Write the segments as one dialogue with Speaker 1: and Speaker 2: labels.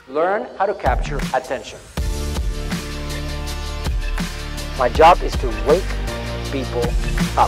Speaker 1: Learn how to capture attention. My job is to wake people up.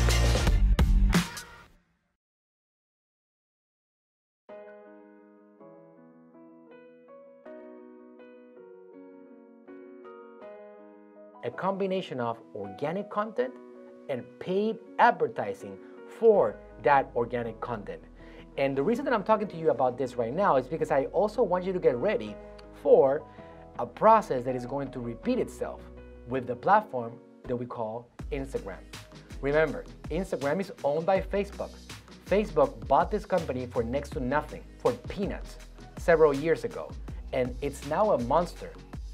Speaker 1: A combination of organic content and paid advertising for that organic content. And the reason that I'm talking to you about this right now is because I also want you to get ready for a process that is going to repeat itself with the platform that we call Instagram. Remember, Instagram is owned by Facebook. Facebook bought this company for next to nothing, for peanuts, several years ago, and it's now a monster.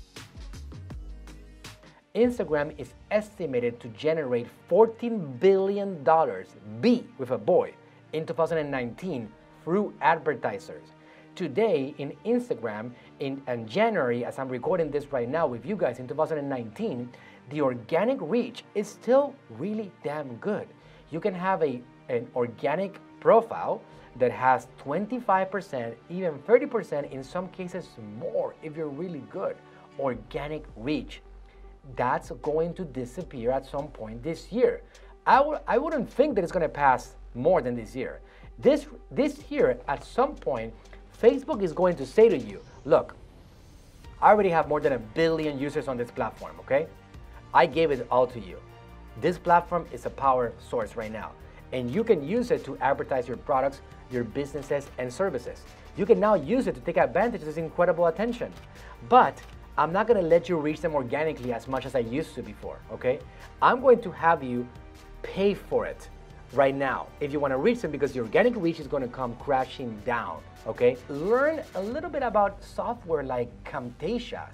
Speaker 1: Instagram is estimated to generate $14 billion, B with a boy, in 2019 through advertisers. Today in Instagram, in January, as I'm recording this right now with you guys in 2019, the organic reach is still really damn good. You can have an organic profile that has 25%, even 30%, in some cases more if you're really good. Organic reach. That's going to disappear at some point this year. I wouldn't think that it's going to pass more than this year. This year, at some point, Facebook is going to say to you, look, I already have more than 1 billion users on this platform, okay? I gave it all to you. This platform is a power source right now, and you can use it to advertise your products, your businesses, and services. You can now use it to take advantage of this incredible attention. But I'm not going to let you reach them organically as much as I used to before, okay? I'm going to have you pay for it right now if you want to reach them, because the organic reach is going to come crashing down, okay? Learn a little bit about software like Camtasia,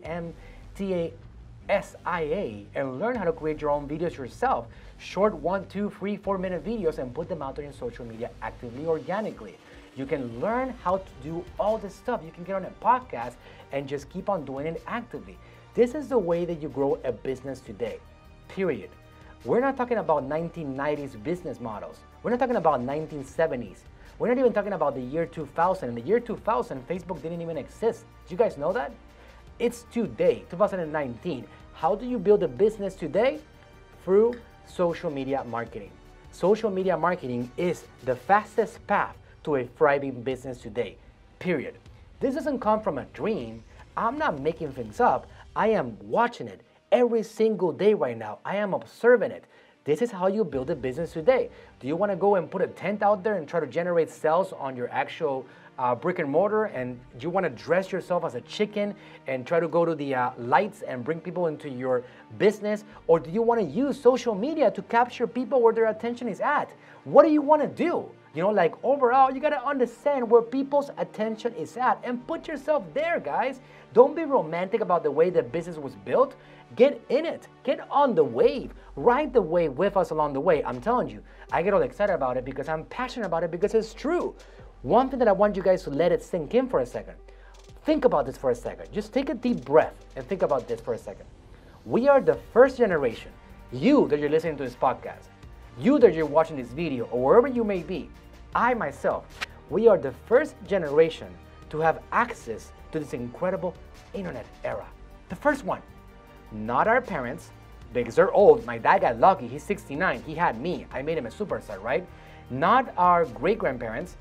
Speaker 1: C-A-M-T-A-S-I-A, and learn how to create your own videos yourself. Short 1, 2, 3, 4-minute videos and put them out there in social media actively, organically. You can learn how to do all this stuff. You can get on a podcast and just keep on doing it actively. This is the way that you grow a business today, period. We're not talking about 1990s business models. We're not talking about 1970s. We're not even talking about the year 2000. In the year 2000, Facebook didn't even exist. Do you guys know that? It's today, 2019. How do you build a business today? Through social media marketing. Social media marketing is the fastest path to a thriving business today, period. This doesn't come from a dream. I'm not making things up. I am watching it every single day right now. I am observing it. This is how you build a business today. Do you want to go and put a tent out there and try to generate sales on your actual brick and mortar, and do you want to dress yourself as a chicken and try to go to the lights and bring people into your business? Or do you want to use social media to capture people where their attention is at? What do you want to do? You know, like overall, you got to understand where people's attention is at and put yourself there, guys. Don't be romantic about the way the business was built. Get in it. Get on the wave. Ride the wave with us along the way. I'm telling you, I get all excited about it because I'm passionate about it, because it's true. One thing that I want you guys to let it sink in for a second. Think about this for a second. Just take a deep breath and think about this for a second. We are the first generation. You that you're listening to this podcast, you that you're watching this video, or wherever you may be, I myself, we are the first generation to have access to this incredible internet era. The first one. Not our parents, because they're old. My dad got lucky. He's 69. He had me. I made him a superstar, right? Not our great-grandparents,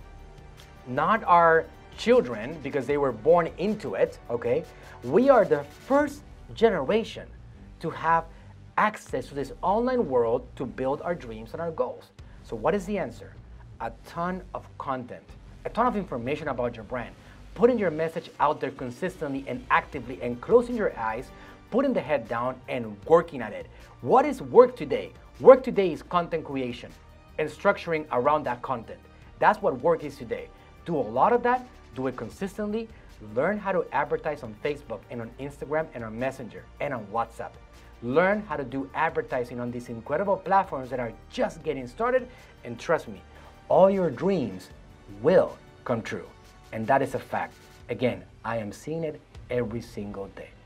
Speaker 1: not our children, because they were born into it, okay? We are the first generation to have access to this online world to build our dreams and our goals. So what is the answer? A ton of content, a ton of information about your brand, putting your message out there consistently and actively, and closing your eyes, putting the head down and working at it. What is work today? Work today is content creation and structuring around that content. That's what work is today. Do a lot of that, do it consistently, learn how to advertise on Facebook and on Instagram and on Messenger and on WhatsApp. Learn how to do advertising on these incredible platforms that are just getting started, and trust me, all your dreams will come true. And that is a fact. Again, I am seeing it every single day.